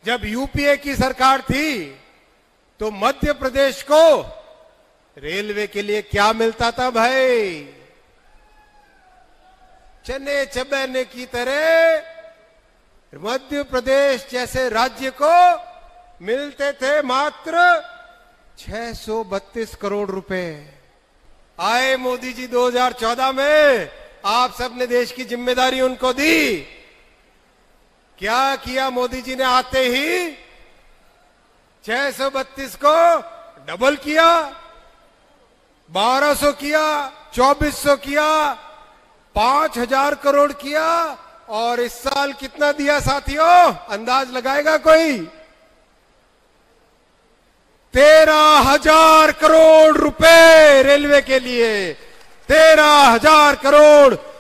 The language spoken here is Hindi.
जब यूपीए की सरकार थी तो मध्य प्रदेश को रेलवे के लिए क्या मिलता था भाई? चने चबेने की तरह मध्य प्रदेश जैसे राज्य को मिलते थे मात्र 632 करोड़ रुपए। आए मोदी जी 2014 में, आप सबने देश की जिम्मेदारी उनको दी। क्या किया मोदी जी ने? आते ही 632 को डबल किया, 1200 किया, 2400 किया, 5000 करोड़ किया। और इस साल कितना दिया साथियों? अंदाज लगाएगा कोई? 13,000 करोड़ रुपए रेलवे के लिए। 13,000 करोड़